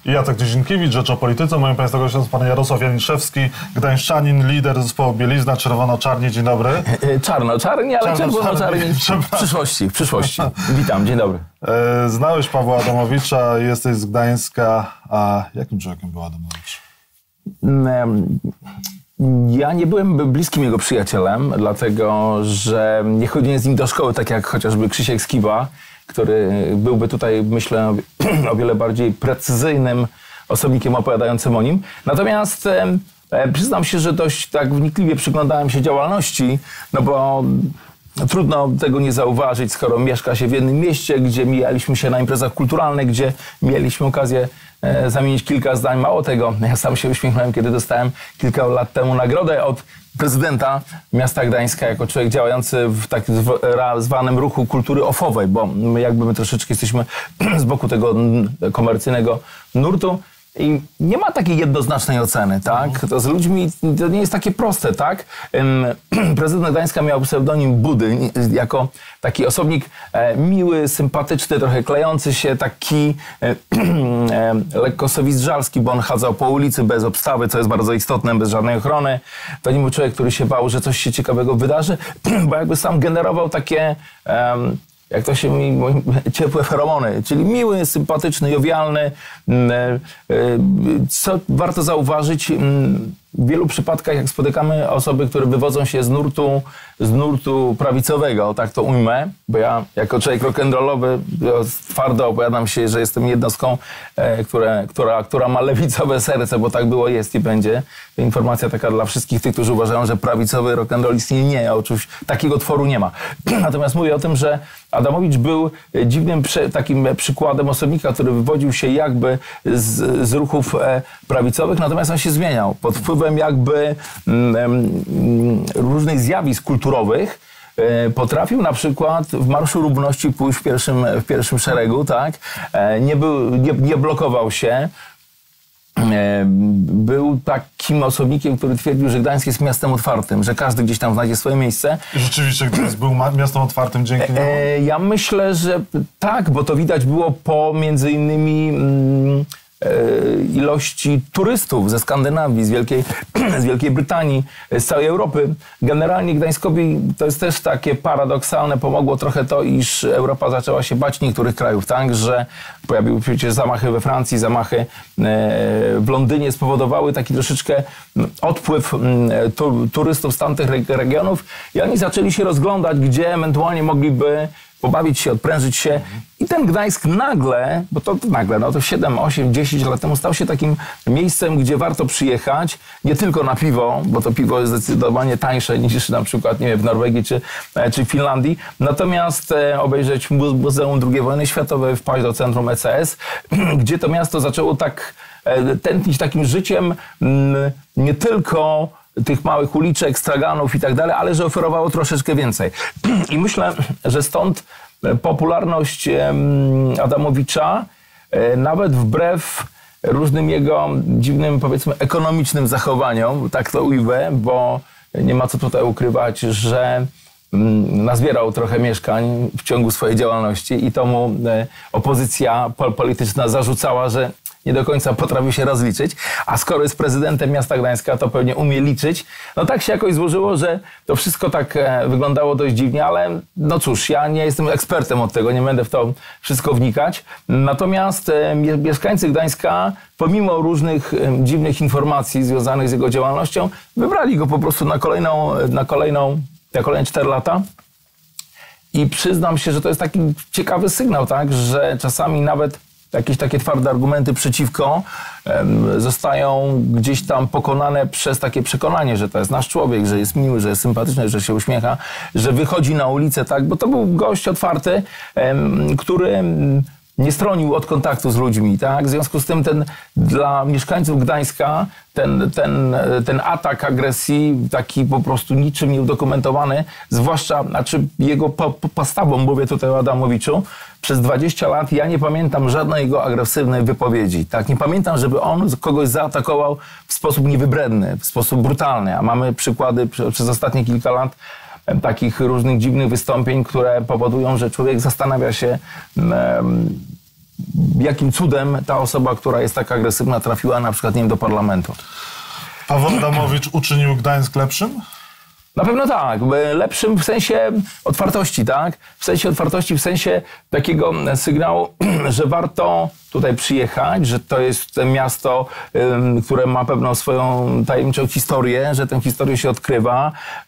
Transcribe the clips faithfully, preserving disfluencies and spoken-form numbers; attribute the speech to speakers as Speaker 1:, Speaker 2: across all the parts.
Speaker 1: I Jacek Dziedzinkiewicz, Rzecz o Polityce. Moim Państwa gościem jest pan Jarosław Janiszewski, gdańszczanin, lider zespołu Bielizna, czerwono-czarni. Dzień dobry.
Speaker 2: Czarno-czarni, ale czerwono-czarni w przyszłości, w przyszłości. Witam, dzień dobry.
Speaker 1: E, znałeś Pawła Adamowicza, jesteś z Gdańska. A jakim człowiekiem był Adamowicz?
Speaker 2: Ja nie byłem bliskim jego przyjacielem, dlatego że nie chodziłem z nim do szkoły, tak jak chociażby Krzysiek Skiba, który byłby tutaj, myślę, o wiele bardziej precyzyjnym osobnikiem opowiadającym o nim. Natomiast e, przyznam się, że dość tak wnikliwie przyglądałem się działalności, no bo trudno tego nie zauważyć, skoro mieszka się w jednym mieście, gdzie mijaliśmy się na imprezach kulturalnych, gdzie mieliśmy okazję e, zamienić kilka zdań. Mało tego, ja sam się uśmiechnąłem, kiedy dostałem kilka lat temu nagrodę od prezydenta miasta Gdańska jako człowiek działający w tak zwanym ruchu kultury ofowej, bo my jakby my troszeczkę jesteśmy z boku tego komercyjnego nurtu. I nie ma takiej jednoznacznej oceny, tak? To z ludźmi to nie jest takie proste, tak? Prezydent Gdańska miał pseudonim Budy, jako taki osobnik miły, sympatyczny, trochę klejący się, taki lekko sowizdżalski, bo on chadzał po ulicy bez obstawy, co jest bardzo istotne, bez żadnej ochrony. To nie był człowiek, który się bał, że coś się ciekawego wydarzy, bo jakby sam generował takie... Um, jak to się mówi, ciepłe feromony, czyli miły, sympatyczny, jowialny. Co warto zauważyć, w wielu przypadkach, jak spotykamy osoby, które wywodzą się z nurtu, z nurtu prawicowego, tak to ujmę, bo ja jako człowiek rock'n'rollowy twardo opowiadam się, że jestem jednostką, które, która, która ma lewicowe serce, bo tak było, jest i będzie. To informacja taka dla wszystkich tych, którzy uważają, że prawicowy rock'n'roll istnieje. Nie, oczywiście takiego tworu nie ma. Natomiast mówię o tym, że Adamowicz był dziwnym takim przykładem osobnika, który wywodził się jakby z, z ruchów prawicowych, natomiast on się zmieniał pod wpływem jakby mm, różnych zjawisk kulturowych. Potrafił na przykład w Marszu Równości pójść w pierwszym, w pierwszym szeregu, tak? Nie, był, nie, nie blokował się. Był takim osobnikiem, który twierdził, że Gdańsk jest miastem otwartym, że każdy gdzieś tam znajdzie swoje miejsce.
Speaker 1: I rzeczywiście Gdańsk był miastem otwartym dzięki niemu?
Speaker 2: Ja myślę, że tak, bo to widać było po między innymi mm, ilości turystów ze Skandynawii, z Wielkiej, z Wielkiej Brytanii, z całej Europy. Generalnie Gdańskowi to jest też takie paradoksalne, pomogło trochę to, iż Europa zaczęła się bać niektórych krajów, tak, że pojawiły się przecież zamachy we Francji, zamachy w Londynie, spowodowały taki troszeczkę odpływ turystów z tamtych regionów i oni zaczęli się rozglądać, gdzie ewentualnie mogliby pobawić się, odprężyć się. I ten Gdańsk nagle, bo to, to nagle, no to siedem, osiem, dziesięć lat temu stał się takim miejscem, gdzie warto przyjechać, nie tylko na piwo, bo to piwo jest zdecydowanie tańsze niż na przykład, nie wiem, w Norwegii czy, czy w Finlandii. Natomiast e, obejrzeć Muzeum drugiej Wojny Światowej, wpaść do centrum E C S, gdzie to miasto zaczęło tak e, tętnić takim życiem m, nie tylko tych małych uliczek, straganów i tak dalej, ale że oferowało troszeczkę więcej. I myślę, że stąd popularność Adamowicza, nawet wbrew różnym jego dziwnym, powiedzmy, ekonomicznym zachowaniom, tak to ujmę, bo nie ma co tutaj ukrywać, że nazbierał trochę mieszkań w ciągu swojej działalności i to mu opozycja polityczna zarzucała, że nie do końca potrafił się rozliczyć, a skoro jest prezydentem miasta Gdańska, to pewnie umie liczyć. No tak się jakoś złożyło, że to wszystko tak wyglądało dość dziwnie, ale no cóż, ja nie jestem ekspertem od tego, nie będę w to wszystko wnikać. Natomiast mieszkańcy Gdańska, pomimo różnych dziwnych informacji związanych z jego działalnością, wybrali go po prostu na kolejną, na kolejną, na kolejne cztery lata. I przyznam się, że to jest taki ciekawy sygnał, tak, że czasami nawet jakieś takie twarde argumenty przeciwko um, zostają gdzieś tam pokonane przez takie przekonanie, że to jest nasz człowiek, że jest miły, że jest sympatyczny, że się uśmiecha, że wychodzi na ulicę, tak, bo to był gość otwarty, um, który nie stronił od kontaktu z ludźmi, tak? W związku z tym ten, dla mieszkańców Gdańska ten, ten, ten atak agresji, taki po prostu niczym nieudokumentowany, zwłaszcza, znaczy jego po, po, postawą, mówię tutaj o Adamowiczu, przez dwadzieścia lat ja nie pamiętam żadnej jego agresywnej wypowiedzi, tak? Nie pamiętam, żeby on kogoś zaatakował w sposób niewybredny, w sposób brutalny, a mamy przykłady przez ostatnie kilka lat takich różnych dziwnych wystąpień, które powodują, że człowiek zastanawia się, um, jakim cudem ta osoba, która jest tak agresywna, trafiła na przykład, nie wiem, do parlamentu.
Speaker 1: Paweł Adamowicz uczynił Gdańsk lepszym?
Speaker 2: Na pewno tak. Lepszym w sensie otwartości, tak? W sensie otwartości, w sensie takiego sygnału, że warto tutaj przyjechać, że to jest miasto, które ma pewną swoją tajemniczą historię, że tę historię się odkrywa.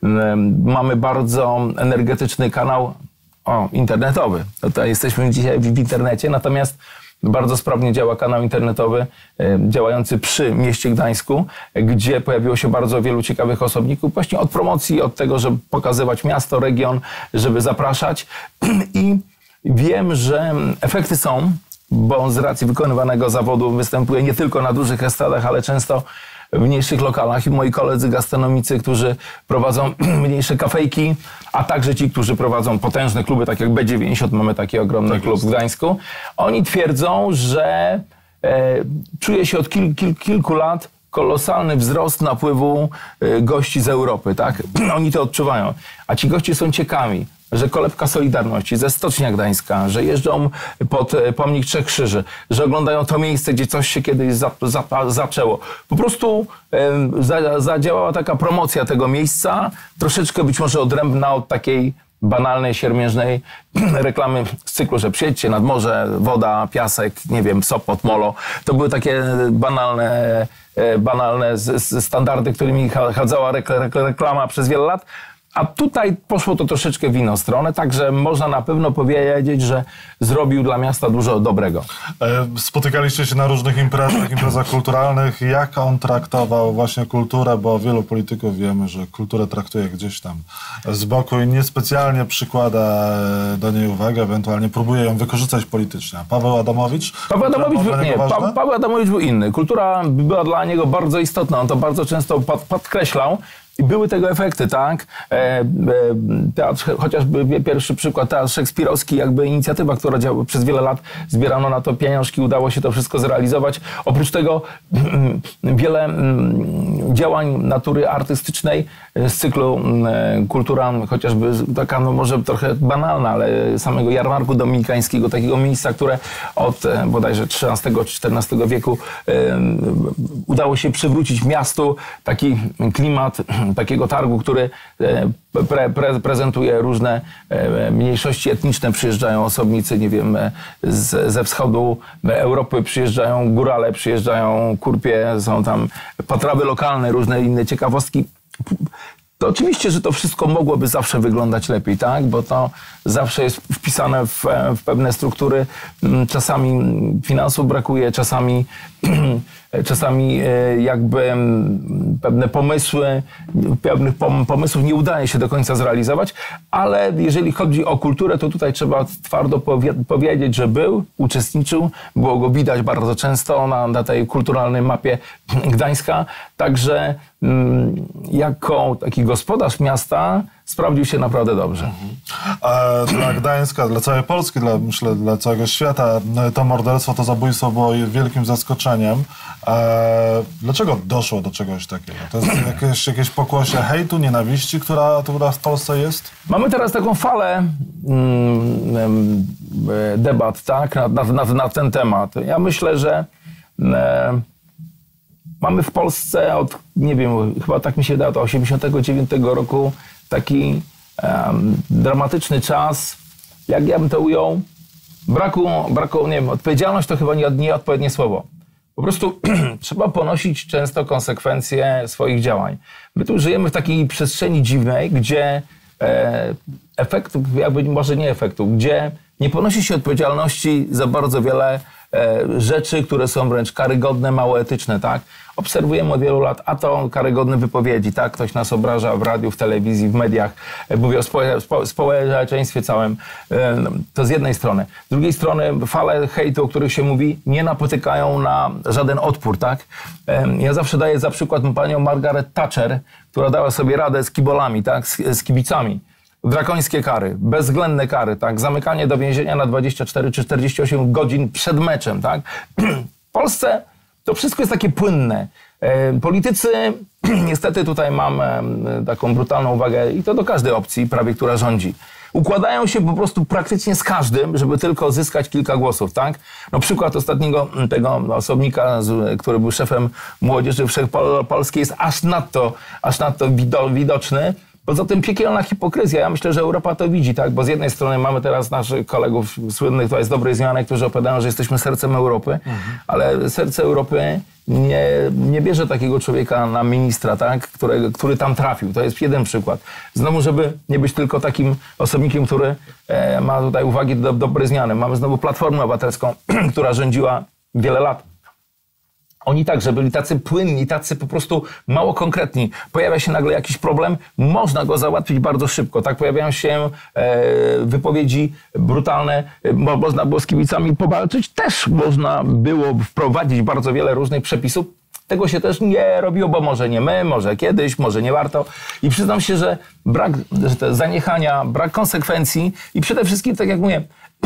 Speaker 2: Mamy bardzo energetyczny kanał o, internetowy. Tutaj jesteśmy dzisiaj w internecie, natomiast bardzo sprawnie działa kanał internetowy e, działający przy mieście Gdańsku, gdzie pojawiło się bardzo wielu ciekawych osobników właśnie od promocji, od tego, żeby pokazywać miasto, region, żeby zapraszać. I wiem, że efekty są, bo z racji wykonywanego zawodu występuję nie tylko na dużych estradach, ale często w mniejszych lokalach i moi koledzy gastronomicy, którzy prowadzą mniejsze kafejki, a także ci, którzy prowadzą potężne kluby, tak jak B dziewięćdziesiąt, mamy taki ogromny tak klub w Gdańsku. Oni twierdzą, że e, czuje się od kil, kil, kilku lat kolosalny wzrost napływu e, gości z Europy, tak? Oni to odczuwają, a ci goście są ciekawi, że kolebka Solidarności ze Stocznia Gdańska, że jeżdżą pod pomnik Trzech Krzyży, że oglądają to miejsce, gdzie coś się kiedyś za, za, zaczęło. Po prostu e, za, zadziałała taka promocja tego miejsca, troszeczkę być może odrębna od takiej banalnej, siermiężnej reklamy z cyklu, że przyjedźcie nad morze, woda, piasek, nie wiem, Sopot, Molo. To były takie banalne, banalne standardy, którymi chadzała reklama przez wiele lat. A tutaj poszło to troszeczkę w inną stronę, także można na pewno powiedzieć, że zrobił dla miasta dużo dobrego.
Speaker 1: Spotykaliście się na różnych imprezach, imprezach kulturalnych. Jak on traktował właśnie kulturę, bo wielu polityków wiemy, że kulturę traktuje gdzieś tam z boku i niespecjalnie przykłada do niej uwagę, ewentualnie próbuje ją wykorzystać politycznie. A Paweł Adamowicz?
Speaker 2: Paweł Adamowicz, był, nie, pa, Paweł Adamowicz był inny. Kultura była dla niego bardzo istotna, on to bardzo często pod, podkreślał. I były tego efekty, tak? E, e, teatr, chociażby pierwszy przykład, teatr szekspirowski, jakby inicjatywa, która działa przez wiele lat, zbierano na to pieniążki, udało się to wszystko zrealizować. Oprócz tego wiele działań natury artystycznej z cyklu kultura, chociażby taka, no może trochę banalna, ale samego jarmarku dominikańskiego, takiego miejsca, które od bodajże trzynastego czy czternastego wieku e, udało się przywrócić miastu taki klimat takiego targu, który pre, pre, prezentuje różne mniejszości etniczne. Przyjeżdżają osobnicy, nie wiem, z, ze wschodu Europy, przyjeżdżają górale, przyjeżdżają kurpie, są tam potrawy lokalne, różne inne ciekawostki. To oczywiście, że to wszystko mogłoby zawsze wyglądać lepiej, tak? Bo to zawsze jest wpisane w, w pewne struktury. Czasami finansów brakuje, czasami, czasami jakby pewne pomysły, pewnych pomysłów nie udaje się do końca zrealizować, ale jeżeli chodzi o kulturę, to tutaj trzeba twardo powie powiedzieć, że był, uczestniczył, było go widać bardzo często na, na tej kulturalnej mapie Gdańska, także jako taki gospodarz miasta sprawdził się naprawdę dobrze.
Speaker 1: A dla Gdańska, dla całej Polski, dla, myślę, dla całego świata to morderstwo, to zabójstwo było wielkim zaskoczeniem. E, dlaczego doszło do czegoś takiego? To jest jakieś, jakieś pokłosie hejtu, nienawiści, która, która w Polsce jest?
Speaker 2: Mamy teraz taką falę mm, debat, tak, na, na, na ten temat. Ja myślę, że e, mamy w Polsce od, nie wiem, chyba tak mi się da, od osiemdziesiątego dziewiątego roku taki um, dramatyczny czas, jak ja bym to ujął, braku, braku, nie wiem, odpowiedzialność to chyba nie, nieodpowiednie słowo. Po prostu trzeba ponosić często konsekwencje swoich działań. My tu żyjemy w takiej przestrzeni dziwnej, gdzie e, efektów, jakby może nie efektów, gdzie nie ponosi się odpowiedzialności za bardzo wiele e, rzeczy, które są wręcz karygodne, mało etyczne, tak? Obserwujemy od wielu lat, a to karygodne wypowiedzi, tak? Ktoś nas obraża w radiu, w telewizji, w mediach, e, mówi o spo, spo, społeczeństwie całym. E, to z jednej strony. Z drugiej strony fale hejtu, o których się mówi, nie napotykają na żaden odpór, tak? E, ja zawsze daję za przykład panią Margaret Thatcher, która dała sobie radę z kibolami, tak? Z, z kibicami. Drakońskie kary, bezwzględne kary, tak? Zamykanie do więzienia na dwadzieścia cztery czy czterdzieści osiem godzin przed meczem, tak? W Polsce to wszystko jest takie płynne. E, politycy, niestety tutaj mam e, taką brutalną uwagę i to do każdej opcji prawie, która rządzi. układają się po prostu praktycznie z każdym, żeby tylko zyskać kilka głosów, tak? No przykład ostatniego tego osobnika, który był szefem Młodzieży Wszechpolskiej jest aż nadto, aż nadto widoczny. Poza tym piekielna hipokryzja. Ja myślę, że Europa to widzi, tak? Bo z jednej strony mamy teraz naszych kolegów słynnych, to jest dobrej zmiany, którzy opowiadają, że jesteśmy sercem Europy, mhm. ale serce Europy nie, nie bierze takiego człowieka na ministra, tak? Który, który tam trafił. To jest jeden przykład. Znowu, żeby nie być tylko takim osobnikiem, który e, ma tutaj uwagi do dobrej zmiany. Mamy znowu Platformę Obywatelską, która rządziła wiele lat. Oni także byli tacy płynni, tacy po prostu mało konkretni. Pojawia się nagle jakiś problem, można go załatwić bardzo szybko. Tak pojawiają się e, wypowiedzi brutalne, bo można było z kibicami powalczyć. Też można było wprowadzić bardzo wiele różnych przepisów. Tego się też nie robiło, bo może nie my, może kiedyś, może nie warto. I przyznam się, że brak że te zaniechania, brak konsekwencji i przede wszystkim, tak jak mówię,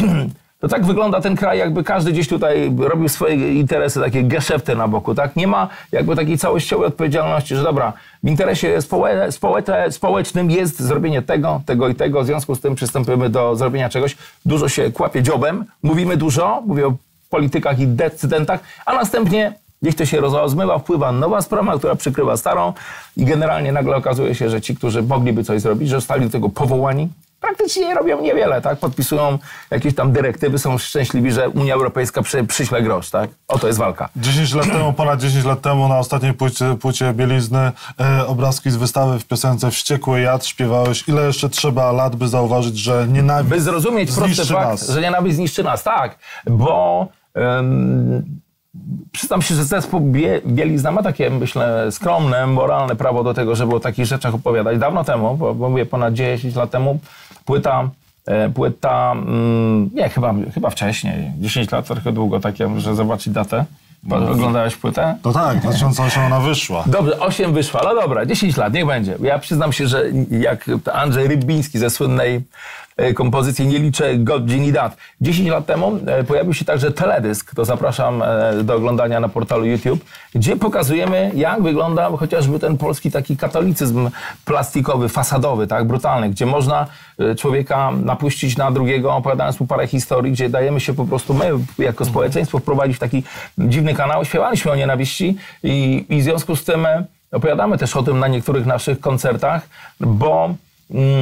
Speaker 2: to tak wygląda ten kraj, jakby każdy gdzieś tutaj robił swoje interesy, takie geszefty na boku, tak? Nie ma jakby takiej całościowej odpowiedzialności, że dobra, w interesie społe, społe, społecznym jest zrobienie tego, tego i tego, w związku z tym przystępujemy do zrobienia czegoś. Dużo się kłapie dziobem, mówimy dużo, mówię o politykach i decydentach, a następnie gdzieś to się rozmywa, wpływa nowa sprawa, która przykrywa starą i generalnie nagle okazuje się, że ci, którzy mogliby coś zrobić, że zostali do tego powołani, praktycznie robią niewiele, tak? Podpisują jakieś tam dyrektywy, są szczęśliwi, że Unia Europejska przy, przyśle grosz, tak? O to jest walka.
Speaker 1: dziesięć lat temu, ponad dziesięć lat temu na ostatniej płycie, płycie Bielizny e, obrazki z wystawy w piosence Wściekły Jad śpiewałeś. Ile jeszcze trzeba lat, by zauważyć, że nienawiść
Speaker 2: by zrozumieć prosty fakt,
Speaker 1: nas.
Speaker 2: że nienawiść zniszczy nas, tak? Bo um, przyznam się, że zespół Bie, Bielizna ma takie, myślę, skromne, moralne prawo do tego, żeby o takich rzeczach opowiadać. Dawno temu, bo, bo mówię ponad dziesięć lat temu, płyta, e, płyta mm, nie, chyba, chyba wcześniej, dziesięć lat to trochę długo, tak ja muszę zobaczyć datę. Oglądałeś płytę?
Speaker 1: No tak, dwa tysiące osiem ona wyszła.
Speaker 2: Dobrze, osiem wyszła, no dobra, dziesięć lat, niech będzie. Ja przyznam się, że jak Andrzej Rybiński ze słynnej kompozycji Nie liczę godzin i dat. dziesięć lat temu pojawił się także teledysk, to zapraszam do oglądania na portalu YouTube, gdzie pokazujemy, jak wygląda chociażby ten polski taki katolicyzm plastikowy, fasadowy, tak, brutalny, gdzie można człowieka napuścić na drugiego, opowiadając mu parę historii, gdzie dajemy się po prostu my, jako społeczeństwo, wprowadzić w taki dziwny kanał. Śpiewaliśmy o nienawiści i, i w związku z tym opowiadamy też o tym na niektórych naszych koncertach, bo mm,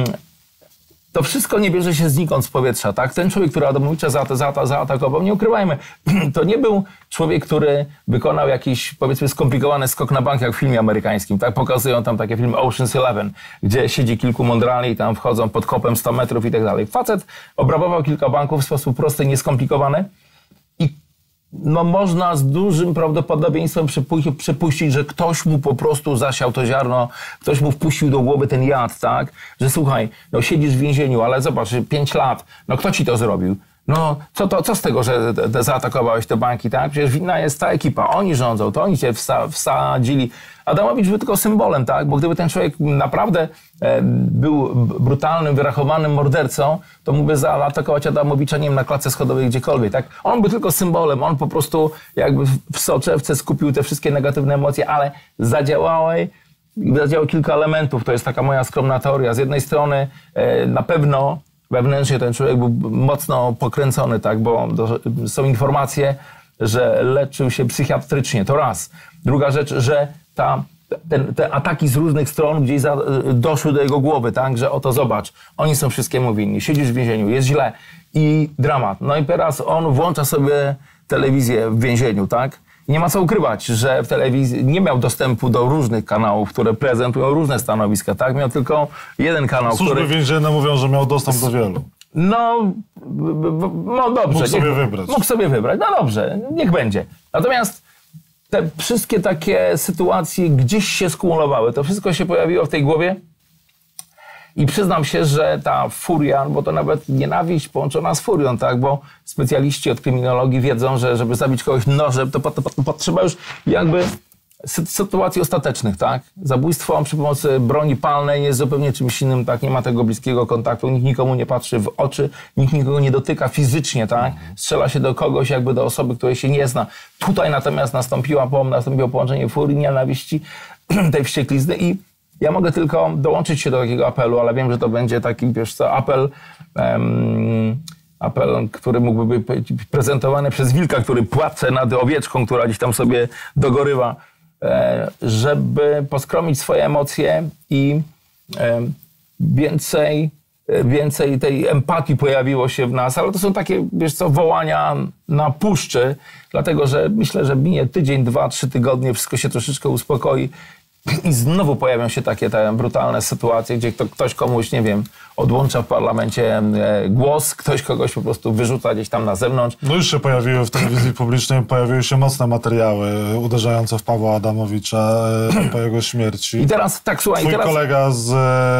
Speaker 2: to wszystko nie bierze się znikąd z powietrza, tak? Ten człowiek, który Adamowicza zaata, zaata, zaatakował, nie ukrywajmy, to nie był człowiek, który wykonał jakiś, powiedzmy, skomplikowany skok na bank jak w filmie amerykańskim, tak? Pokazują tam takie filmy Ocean's Eleven, gdzie siedzi kilku mądrali i tam wchodzą pod kopem sto metrów i tak dalej. Facet obrabował kilka banków w sposób prosty, nieskomplikowany i no można z dużym prawdopodobieństwem przypu- przypuścić, że ktoś mu po prostu zasiał to ziarno, ktoś mu wpuścił do głowy ten jad, tak? Że słuchaj, no siedzisz w więzieniu, ale zobacz, pięć lat, no kto ci to zrobił? No co, to, co z tego, że te, te zaatakowałeś te banki, tak? Przecież winna jest ta ekipa, oni rządzą, to oni cię wsa- wsadzili. Adamowicz był tylko symbolem, tak? Bo gdyby ten człowiek naprawdę e, był brutalnym, wyrachowanym mordercą, to mógłby zaatakować Adamowicza, nie wiem, na klatce schodowej gdziekolwiek, tak? On był tylko symbolem, on po prostu jakby w soczewce skupił te wszystkie negatywne emocje, ale zadziałały, zadziałało kilka elementów, to jest taka moja skromna teoria. Z jednej strony e, na pewno wewnętrznie ten człowiek był mocno pokręcony, tak? Bo do, są informacje, że leczył się psychiatrycznie, to raz. Druga rzecz, że ta, ten, te ataki z różnych stron gdzieś za, doszły do jego głowy, tak, że oto zobacz, oni są wszystkiemu winni, siedzisz w więzieniu, jest źle i dramat. No i teraz on włącza sobie telewizję w więzieniu, tak? I nie ma co ukrywać, że w telewizji nie miał dostępu do różnych kanałów, które prezentują różne stanowiska, tak? Miał tylko jeden kanał,
Speaker 1: Służby
Speaker 2: który...
Speaker 1: więzienne mówią, że miał dostęp do wielu.
Speaker 2: No, no dobrze.
Speaker 1: Mógł sobie
Speaker 2: niech,
Speaker 1: wybrać.
Speaker 2: Mógł sobie wybrać, no dobrze, niech będzie. Natomiast te wszystkie takie sytuacje gdzieś się skumulowały. To wszystko się pojawiło w tej głowie i przyznam się, że ta furia, bo to nawet nienawiść połączona z furią, tak? Bo specjaliści od kryminologii wiedzą, że żeby zabić kogoś nożem, to potrzeba już jakby sytuacji ostatecznych, tak? Zabójstwo przy pomocy broni palnej jest zupełnie czymś innym, tak? Nie ma tego bliskiego kontaktu, nikt nikomu nie patrzy w oczy, nikt nikogo nie dotyka fizycznie, tak? Strzela się do kogoś, jakby do osoby, której się nie zna. Tutaj natomiast nastąpiła, nastąpiło połączenie furii, nienawiści, tej wścieklizny i Ja mogę tylko dołączyć się do takiego apelu, ale wiem, że to będzie taki, wiesz co, apel, um, apel, który mógłby być prezentowany przez wilka, który płacze nad owieczką, która gdzieś tam sobie dogorywa, e, żeby poskromić swoje emocje i e, więcej, więcej tej empatii pojawiło się w nas, ale to są takie, wiesz co, wołania na puszczy, dlatego że myślę, że minie tydzień, dwa, trzy tygodnie, wszystko się troszeczkę uspokoi i znowu pojawią się takie te brutalne sytuacje, gdzie to ktoś komuś, nie wiem, odłącza w parlamencie głos, ktoś kogoś po prostu wyrzuca gdzieś tam na zewnątrz.
Speaker 1: No już się pojawiły w telewizji publicznej, pojawiły się mocne materiały uderzające w Pawła Adamowicza po jego śmierci.
Speaker 2: I teraz, tak, słuchaj...
Speaker 1: Twój
Speaker 2: teraz...
Speaker 1: kolega z,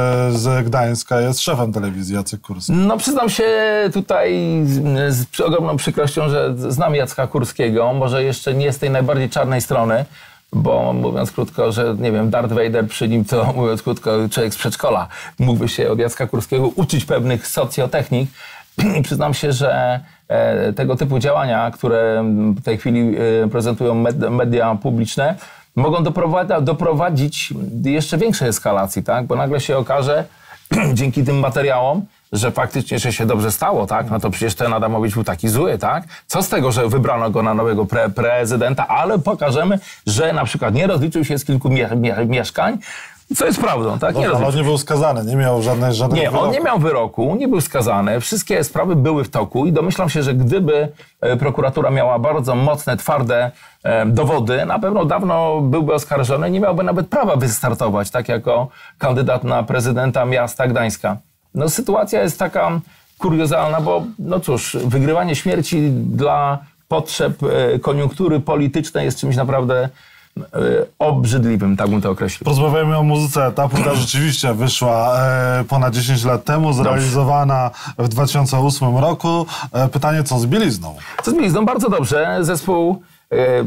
Speaker 1: z Gdańska jest szefem telewizji, Jacek Kurski.
Speaker 2: No przyznam się tutaj z, z ogromną przykrością, że znam Jacka Kurskiego, może jeszcze nie z tej najbardziej czarnej strony, bo mówiąc krótko, że nie wiem, Darth Vader przy nim to, mówiąc krótko, człowiek z przedszkola mógłby się od Jacka Kurskiego uczyć pewnych socjotechnik. Przyznam się, że e, tego typu działania, które w tej chwili e, prezentują med, media publiczne, mogą doprowadzić, doprowadzić jeszcze większej eskalacji, tak? Bo nagle się okaże, dzięki tym materiałom, że faktycznie, że się dobrze stało, tak? No to przecież ten Adamowicz był taki zły, tak? Co z tego, że wybrano go na nowego pre prezydenta, ale pokażemy, że na przykład nie rozliczył się z kilku mie mie mieszkań, co jest prawdą, tak?
Speaker 1: No,
Speaker 2: nie
Speaker 1: ale on nie był skazany, nie miał żadnej, żadnego
Speaker 2: Nie,
Speaker 1: wyroku.
Speaker 2: on nie miał wyroku, nie był skazany, wszystkie sprawy były w toku i domyślam się, że gdyby prokuratura miała bardzo mocne, twarde e, dowody, na pewno dawno byłby oskarżony, nie miałby nawet prawa wystartować, tak jako kandydat na prezydenta miasta Gdańska. No sytuacja jest taka kuriozalna, bo no cóż, wygrywanie śmierci dla potrzeb e, koniunktury politycznej jest czymś naprawdę e, obrzydliwym, tak bym to określił.
Speaker 1: Porozmawiamy o muzyce. Ta płyta rzeczywiście wyszła e, ponad dziesięć lat temu, zrealizowana w dwa tysiące ósmym roku. E, pytanie, co z bielizną?
Speaker 2: Co z bielizną? Bardzo dobrze. Zespół e,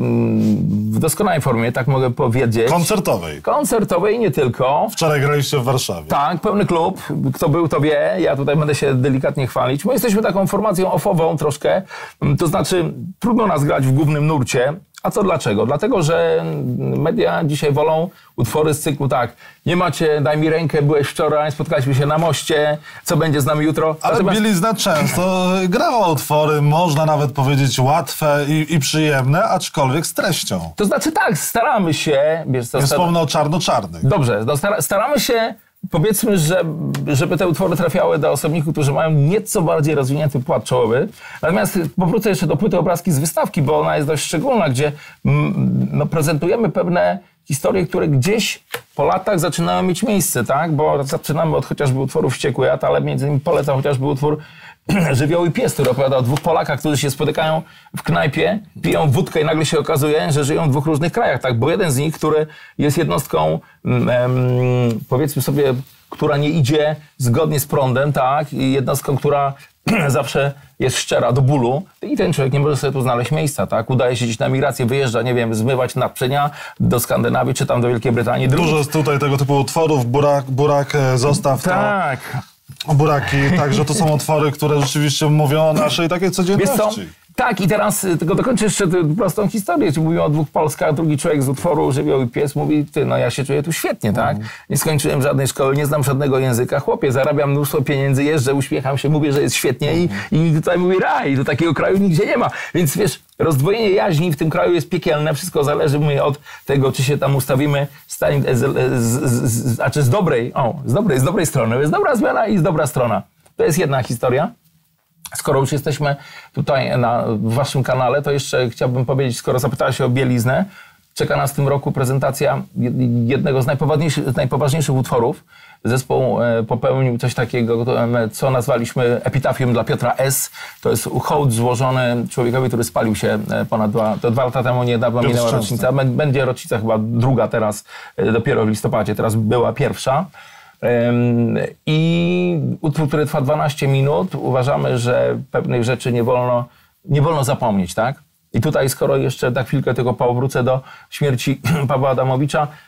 Speaker 2: w doskonałej formie, tak mogę powiedzieć.
Speaker 1: Koncertowej.
Speaker 2: Koncertowej, nie tylko.
Speaker 1: Wczoraj graliście w Warszawie.
Speaker 2: Tak, pełny klub. Kto był, to wie. Ja tutaj będę się delikatnie chwalić. My jesteśmy taką formacją offową troszkę. To znaczy, trudno nas grać w głównym nurcie. A co dlaczego? Dlatego, że media dzisiaj wolą utwory z cyklu tak, nie macie, daj mi rękę, byłeś wczoraj, spotkaliśmy się na moście, co będzie z nami jutro.
Speaker 1: Ale
Speaker 2: Natomiast...
Speaker 1: bielizna często grała utwory, można nawet powiedzieć łatwe i, i przyjemne, aczkolwiek z treścią.
Speaker 2: To znaczy tak, staramy się... Wiesz, co,
Speaker 1: Nie
Speaker 2: star...
Speaker 1: wspomnę o czarno-czarnych.
Speaker 2: Dobrze, no star staramy się, powiedzmy, że, żeby te utwory trafiały do osobników, którzy mają nieco bardziej rozwinięty płat czołowy. Natomiast powrócę jeszcze do płyty Obrazki z wystawki, bo ona jest dość szczególna, gdzie mm, no, prezentujemy pewne historie, które gdzieś po latach zaczynają mieć miejsce, tak? Bo zaczynamy od chociażby utworu Wściekły Jad, ale między innymi polecam chociażby utwór Żywioł i pies, który opowiada o dwóch Polakach, którzy się spotykają w knajpie, piją wódkę i nagle się okazuje, że żyją w dwóch różnych krajach, tak? Bo jeden z nich, który jest jednostką, um, powiedzmy sobie, która nie idzie zgodnie z prądem, tak? I jednostką, która zawsze jest szczera do bólu i ten człowiek nie może sobie tu znaleźć miejsca, tak? Udaje się gdzieś na migrację, wyjeżdża, nie wiem, zmywać naczynia do Skandynawii, czy tam do Wielkiej Brytanii. Drugi...
Speaker 1: Dużo jest tutaj tego typu utworów, burak, burak zostaw to.
Speaker 2: Tak.
Speaker 1: Buraki, także to są utwory, które rzeczywiście mówią o naszej takiej codzienności.
Speaker 2: Tak, i teraz tylko dokończę jeszcze prostą historię. Czyli mówią o dwóch Polskach, drugi człowiek z utworu Żywioł i pies mówi, ty, no ja się czuję tu świetnie, tak? Nie skończyłem żadnej szkoły, nie znam żadnego języka. Chłopie, zarabiam mnóstwo pieniędzy, jeżdżę, uśmiecham się, mówię, że jest świetnie i, i tutaj mówię raj, do takiego kraju nigdzie nie ma. Więc wiesz, rozdwojenie jaźni w tym kraju jest piekielne. Wszystko zależy mówię, od tego, czy się tam ustawimy z, z, z, z, z, znaczy z dobrej, o, z dobrej, z dobrej strony. Jest dobra zmiana i jest dobra strona. To jest jedna historia. Skoro już jesteśmy tutaj na w waszym kanale, to jeszcze chciałbym powiedzieć, skoro zapytałeś się o bieliznę, czeka nas w tym roku prezentacja jednego z najpoważniejszych, najpoważniejszych utworów. Zespół popełnił coś takiego, co nazwaliśmy epitafium dla Piotra S. To jest hołd złożony człowiekowi, który spalił się ponad dwa, to dwa lata temu, niedawno minęła rocznica. Będzie rocznica chyba druga teraz, dopiero w listopadzie, teraz była pierwsza. I utwór, który trwa dwanaście minut, uważamy, że pewnych rzeczy nie wolno, nie wolno zapomnieć, tak? I tutaj, skoro jeszcze na chwilkę tylko powrócę do śmierci Pawła Adamowicza,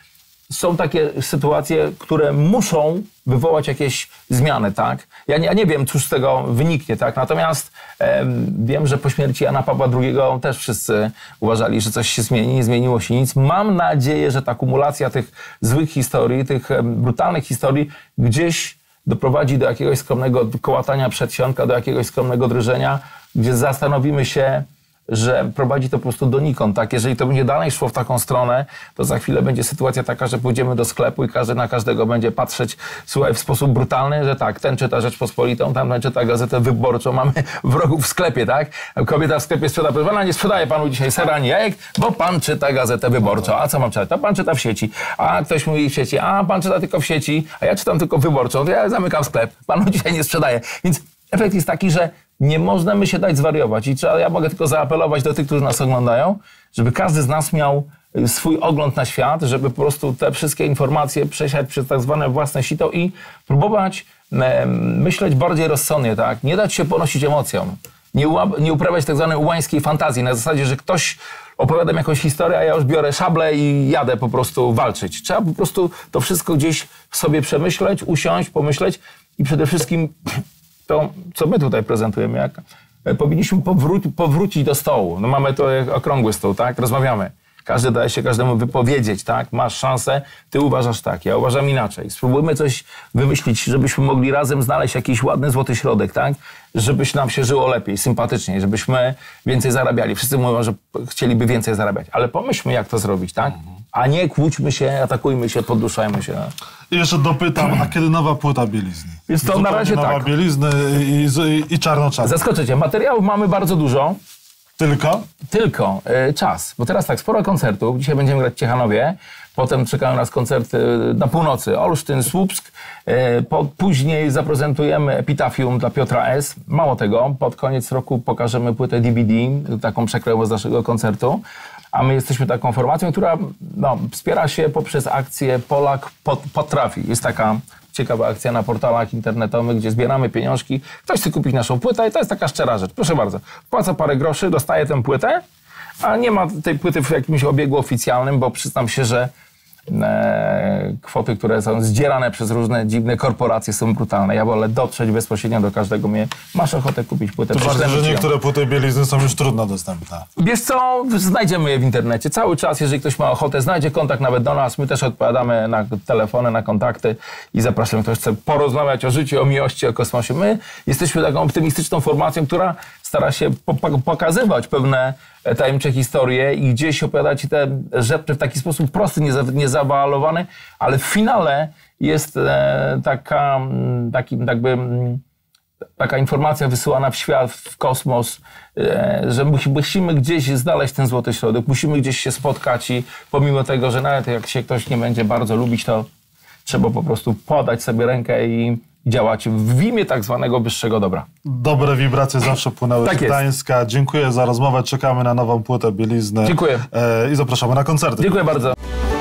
Speaker 2: są takie sytuacje, które muszą wywołać jakieś zmiany, tak? Ja nie, ja nie wiem, cóż z tego wyniknie, tak? Natomiast e, wiem, że po śmierci Jana Pawła drugiego też wszyscy uważali, że coś się zmieni, nie zmieniło się nic. Mam nadzieję, że ta kumulacja tych złych historii, tych e, brutalnych historii gdzieś doprowadzi do jakiegoś skromnego kołatania przedsionka, do jakiegoś skromnego drżenia, gdzie zastanowimy się, że prowadzi to po prostu donikąd, tak? Jeżeli to będzie dalej szło w taką stronę, to za chwilę będzie sytuacja taka, że pójdziemy do sklepu i każdy na każdego będzie patrzeć, słuchaj, w sposób brutalny, że tak, ten czyta Rzeczpospolitą, tamten czyta Gazetę Wyborczą, mamy wrogów w sklepie, tak? Kobieta w sklepie sprzeda, proszę pana, nie sprzedaje panu dzisiaj sera ani jajek, bo pan czyta Gazetę Wyborczą. A co mam czytać? To pan czyta w sieci. A ktoś mówi w sieci, a pan czyta tylko w sieci, a ja czytam tylko Wyborczą, to ja zamykam sklep, panu dzisiaj nie sprzedaję. Więc efekt jest taki, że nie możemy się dać zwariować i trzeba, ja mogę tylko zaapelować do tych, którzy nas oglądają, żeby każdy z nas miał swój ogląd na świat, żeby po prostu te wszystkie informacje przesiać przez tak zwane własne sito i próbować e, myśleć bardziej rozsądnie, tak? Nie dać się ponosić emocjom. Nie, ułab, nie uprawiać tak zwanej ułańskiej fantazji na zasadzie, że ktoś opowiada mi jakąś historię, a ja już biorę szablę i jadę po prostu walczyć. Trzeba po prostu to wszystko gdzieś sobie przemyśleć, usiąść, pomyśleć i przede wszystkim to, co my tutaj prezentujemy, jak powinniśmy powró- powrócić do stołu. No mamy tu okrągły stół, tak? Rozmawiamy. Każdy daje się każdemu wypowiedzieć, tak? Masz szansę, ty uważasz tak, ja uważam inaczej. Spróbujmy coś wymyślić, żebyśmy mogli razem znaleźć jakiś ładny złoty środek, tak? Żebyś nam się żyło lepiej, sympatyczniej, żebyśmy więcej zarabiali. Wszyscy mówią, że chcieliby więcej zarabiać, ale pomyślmy, jak to zrobić, tak? A nie kłóćmy się, atakujmy się, podduszajmy się.
Speaker 1: I jeszcze dopytam, a kiedy nowa płyta bielizny?
Speaker 2: Więc to na razie
Speaker 1: nowa
Speaker 2: tak.
Speaker 1: bielizny i, i, i czarno-czarno.
Speaker 2: Zaskoczę cię, materiałów mamy bardzo dużo.
Speaker 1: Tylko?
Speaker 2: Tylko y, czas, bo teraz tak, sporo koncertów. Dzisiaj będziemy grać w Ciechanowie, potem czekają nas koncerty na północy, Olsztyn, Słupsk. Y, po, później zaprezentujemy Epitafium dla Piotra S. Mało tego, pod koniec roku pokażemy płytę D V D, taką przekrojową z naszego koncertu. A my jesteśmy taką formacją, która no, wspiera się poprzez akcję Polak pot, Potrafi. Jest taka ciekawa akcja na portalach internetowych, gdzie zbieramy pieniążki. Ktoś chce kupić naszą płytę i to jest taka szczera rzecz. Proszę bardzo, wpłaca parę groszy, dostaje tę płytę, a nie ma tej płyty w jakimś obiegu oficjalnym, bo przyznam się, że e, kwoty, które są zdzierane przez różne dziwne korporacje są brutalne. Ja wolę dotrzeć bezpośrednio do każdego mnie. Masz ochotę kupić płytę?
Speaker 1: To ważne, że niektóre płyty bielizny są już trudno dostępne.
Speaker 2: Wiesz co? Znajdziemy je w internecie. Cały czas, jeżeli ktoś ma ochotę, znajdzie kontakt nawet do nas. My też odpowiadamy na telefony, na kontakty i zapraszamy, ktoś chce porozmawiać o życiu, o miłości, o kosmosie. My jesteśmy taką optymistyczną formacją, która stara się po- pokazywać pewne tajemnicze historie i gdzieś opowiadać te rzeczy w taki sposób prosty, niezawalowany, ale w finale jest e, taka, taki, jakby, taka informacja wysyłana w świat, w kosmos, e, że musimy gdzieś znaleźć ten złoty środek, musimy gdzieś się spotkać i pomimo tego, że nawet jak się ktoś nie będzie bardzo lubić, to trzeba po prostu podać sobie rękę i działać w imię tak zwanego wyższego dobra.
Speaker 1: Dobre wibracje zawsze płynęły
Speaker 2: Tak
Speaker 1: z Gdańska. Dziękuję za rozmowę. Czekamy na nową płytę bielizny.
Speaker 2: Dziękuję.
Speaker 1: E, I zapraszamy na koncerty.
Speaker 2: Dziękuję bardzo.